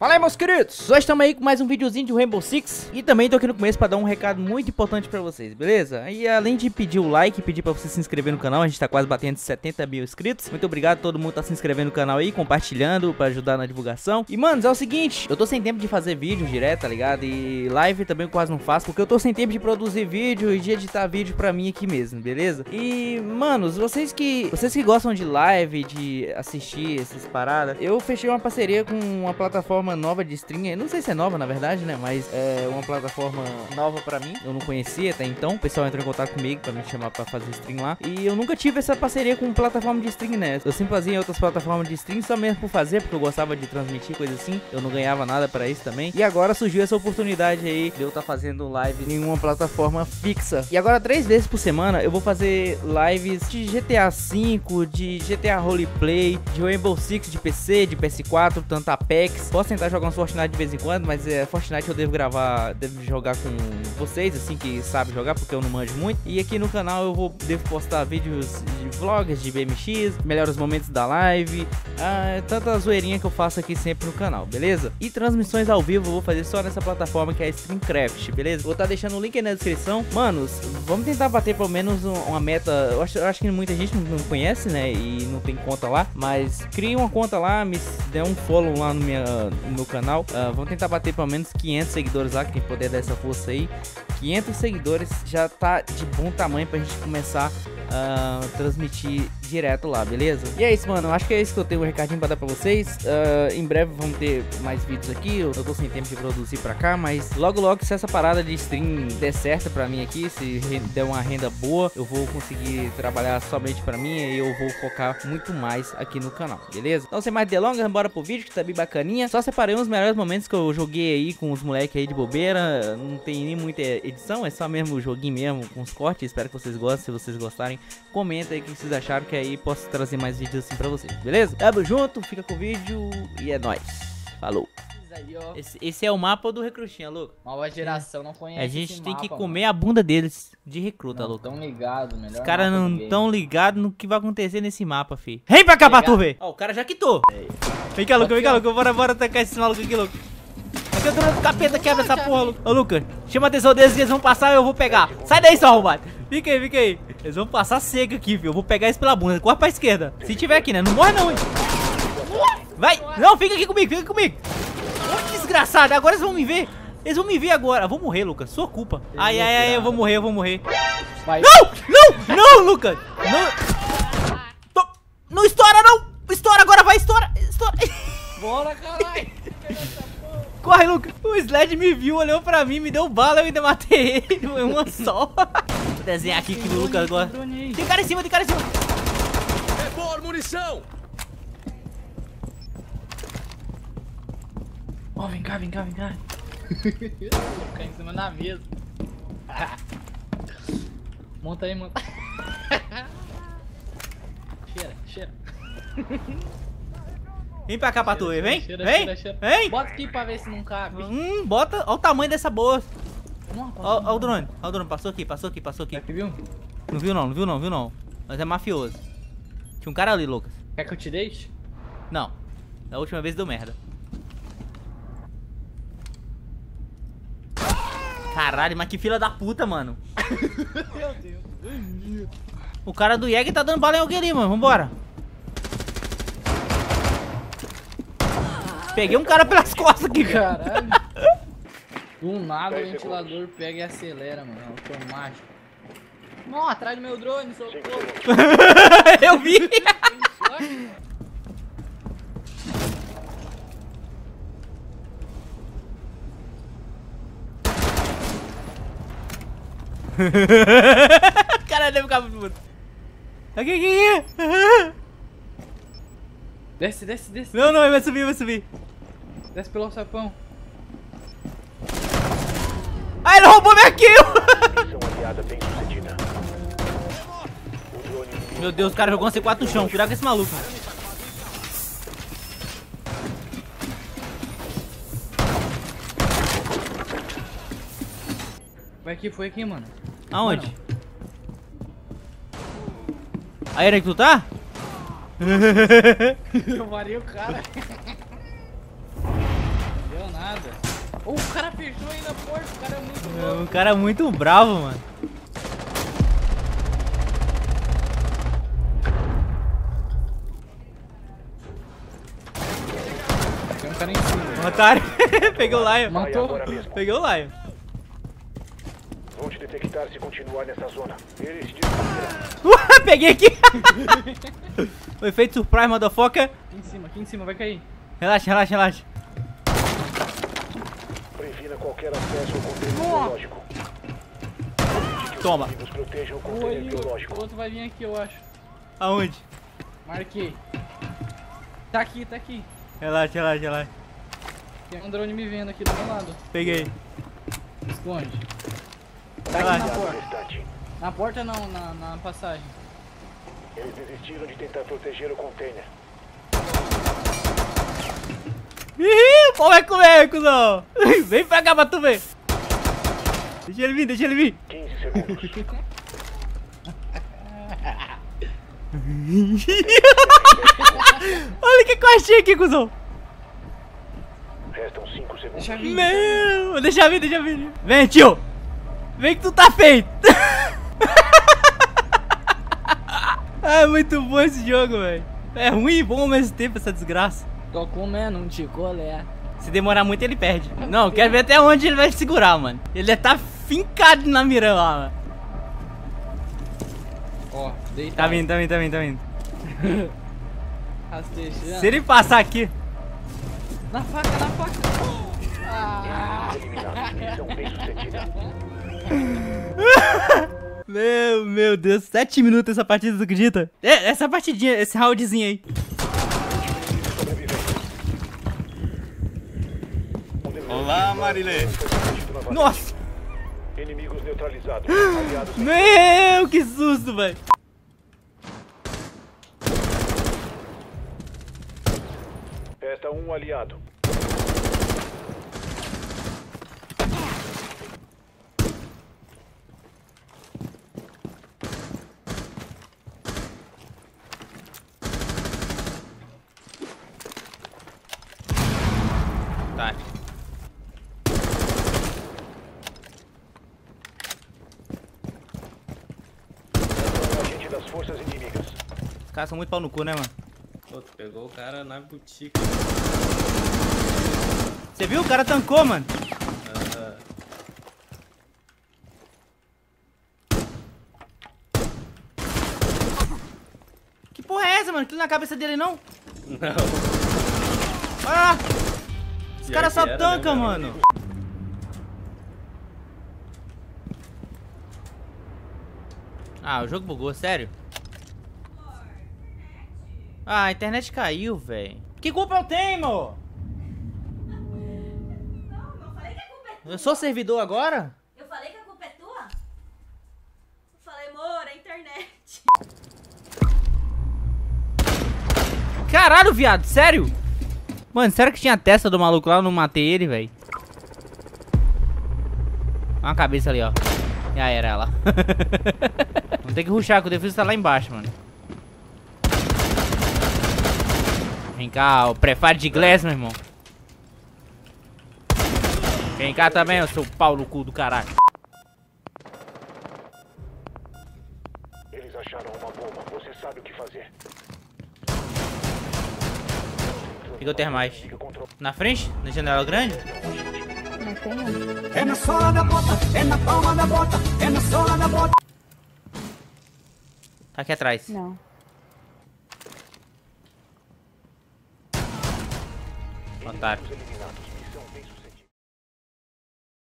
Fala aí, meus queridos, hoje estamos aí com mais um videozinho de Rainbow Six. E também tô aqui no começo pra dar um recado muito importante pra vocês, beleza? E além de pedir o like, pedir pra você se inscrever no canal. A gente tá quase batendo 70 mil inscritos. Muito obrigado a todo mundo que tá se inscrevendo no canal aí, compartilhando pra ajudar na divulgação. E manos, é o seguinte, eu tô sem tempo de fazer vídeo direto, tá ligado? E live também eu quase não faço, porque eu tô sem tempo de produzir vídeo e de editar vídeo pra mim aqui mesmo, beleza? E manos, vocês que gostam de live, de assistir essas paradas, eu fechei uma parceria com uma plataforma nova de stream. Eu não sei se é nova na verdade, né, mas é uma plataforma nova pra mim, eu não conhecia até então. O pessoal entrou em contato comigo pra me chamar pra fazer stream lá, e eu nunca tive essa parceria com plataforma de stream, né. Eu sempre fazia em outras plataformas de stream só mesmo por fazer, porque eu gostava de transmitir coisa assim, eu não ganhava nada pra isso também. E agora surgiu essa oportunidade aí de eu estar fazendo live em uma plataforma fixa. E agora 3 vezes por semana eu vou fazer lives de GTA V, de GTA Roleplay, de Rainbow Six, de PC, de PS4, tanto Apex. Posso tentar jogar uns Fortnite de vez em quando, mas Fortnite eu devo jogar com vocês, assim, que sabe jogar, porque eu não manjo muito. E aqui no canal eu devo postar vídeos de vlogs, de BMX, melhores momentos da live, tanta zoeirinha que eu faço aqui sempre no canal, beleza? E transmissões ao vivo eu vou fazer só nessa plataforma que é a Streamcraft, beleza? Vou estar deixando o link aí na descrição. Manos, vamos tentar bater pelo menos uma meta. Eu acho que muita gente não conhece, né, e não tem conta lá, mas crie uma conta lá, me dê um follow lá no meu canal. Vamos tentar bater pelo menos 500 seguidores lá, quem puder dar essa força aí. 500 seguidores já tá de bom tamanho pra gente começar a transmitir direto lá, beleza? E é isso, mano, eu acho que é isso que eu tenho um recadinho pra dar pra vocês. Em breve vamos ter mais vídeos aqui, eu tô sem tempo de produzir pra cá, mas logo se essa parada de stream der certo pra mim aqui, se der uma renda boa, eu vou conseguir trabalhar somente pra mim e eu vou focar muito mais aqui no canal, beleza? Então sem mais delongas, bora pro vídeo que tá bem bacaninha. Só separei uns melhores momentos que eu joguei aí com os moleques aí de bobeira, não tem nem muita edição, é só mesmo o joguinho mesmo, com os cortes. Espero que vocês gostem. Se vocês gostarem, comenta aí o que vocês acharam, que aí posso trazer mais vídeos assim pra vocês, beleza? Tamo junto, fica com o vídeo e é nóis. Falou. Esse é o mapa do recrutinha, louco. Nova geração não conhece. A gente esse tem mapa, que comer a bunda deles de recruta, não louco. tão ligado, melhor. Os caras não tão ligados no que vai acontecer nesse mapa, fi. Vem pra cá pra tu ver. Ó, o cara já quitou. Vem cá, Luca, bora atacar esse maluco aqui, louco. Aqui eu tô no capeta, quebra essa porra, Luca. Ô, Luca, chama a atenção deles que eles vão passar e eu vou pegar. Sai daí, seu arrombado. Fica aí. Eles vão passar seco aqui, viu? Eu vou pegar eles pela bunda. Corre pra esquerda. Se tiver aqui, né? Não morre não, hein? Vai. Não, fica aqui comigo, Ô, desgraçado, agora eles vão me ver. Eles vão me ver agora. Eu vou morrer, Lucas. Sua culpa. Ai, eu vou morrer. Vai. Não, Lucas. Não estoura, não. Estoura agora, vai, estoura. Bora, caralho. Corre, Lucas. O Sled me viu, olhou pra mim, me deu bala, eu ainda matei ele. Foi uma só. Vou desenhar aqui que o Lucas gosta. Tem cara em cima. Repor munição. Ó, vem cá. Vou ficar em cima da mesa. Monta aí, monta. Cheira. Vem pra cá pra tu ver, vem. Cheira. Vem. Bota aqui pra ver se não cabe. Bota. Olha o tamanho dessa bolsa. Olha Olha o drone. Passou aqui. Aqui, viu? Não viu não. Mas é mafioso. Tinha um cara ali, Lucas. Quer que eu te deixe? Não. Da última vez deu merda. Caralho, mas que fila da puta, mano. Meu Deus. O cara do Jäger tá dando bala em alguém ali, mano. Vambora. Peguei um cara pelas costas aqui, cara. Caralho. Do nada o ventilador pega e acelera, mano. Automático. Não, atrás do meu drone, socorro. Eu vi. Caralho, deve ficar muito puto. Aqui. Desce. Não, ele vai subir. Desce pelo sapão. Ah, ele roubou minha kill! Meu Deus, o cara jogou uma C4 no chão. Cuidado com esse maluco. Foi aqui, mano. Aonde? Mano. Aí era que tu tá? Eu varei o cara. nada. Oh, o cara fechou ainda a porta, o cara é muito louco. O cara é muito bravo, mano. Tem um cara em cima. Otário. Peguei o Lion. Matou. Peguei o Lion. Vão te detectar se continuar nessa zona. Eles te Peguei aqui. O efeito surprise, motherfucker. Aqui em cima, vai cair. Relaxa, relaxa, relaxa. previna qualquer acesso ao conteúdo biológico. Toma. Os protejam o O conteúdo biológico. outro vai vir aqui, eu acho. Aonde? Marquei. Tá aqui, tá aqui. Relaxa, relaxa, relaxa. Tem um drone me vendo aqui do meu lado. Peguei. Esconde. Tá Vai lá. aqui na No porta. restante. Na porta não, na passagem. Eles desistiram de tentar proteger o container. Ih, o pau vai comer, cuzão. Vem pra cá pra tu ver. Deixa ele vir, deixa ele vir. 15 segundos. Olha o que eu achei aqui, cuzão. Restam 5 segundos. Deixa vir. Meu, deixa vir, deixa vir. Vem, tio. Vem que tu tá feito. É muito bom esse jogo, velho. É ruim e bom ao mesmo tempo essa desgraça. Tô comendo um ticolé. Se demorar muito, ele perde. Não, quero ver até onde ele vai segurar, mano. Ele já tá fincado na mira lá, mano. Ó, deita. Tá vindo, tá vindo, tá vindo, tá vindo. Rastejando. Se ele passar aqui... Na faca, na faca. Ah. Eliminados. Missão bem sucedida. Meu Deus, 7 minutos essa partida, tu acredita? É, essa partidinha, esse roundzinho aí. Olá, Marilê. Nossa! Inimigos neutralizados. Aliados. Meu, que susto, velho. Resta um aliado. Tá. Um agente das forças inimigas. Os caras são muito pau no cu, né, mano? Pô, tu pegou o cara na boutique. Você viu? O cara tancou, mano. Que porra é essa, mano? Aquilo na cabeça dele, não? Não. Olha lá. Os Pior caras que só era, tancam, né, mano. Ah, o jogo bugou, sério? Ah, a internet caiu, velho. Que culpa eu tenho, amor? Não falei que a culpa é tua. Eu sou servidor agora? Eu falei que a culpa é tua? Eu falei, amor, é a internet. Caralho, viado, sério? Mano, sério que tinha a testa do maluco lá? Eu não matei ele, velho. Olha uma cabeça ali, ó. Já era ela. Vamos ter que rushar, que o defesa tá lá embaixo, mano. Vem cá, o prefire de Glass, meu irmão. Vem cá também, eu sou pau no cu do caralho. Eles acharam uma bomba. Você sabe o que fazer. Fica o termais. Na frente? Na janela grande? É na sola da bota, é na palma da bota, é na sola da bota. Tá aqui atrás. Não. Otário. Eliminados. Missão bem sucedida.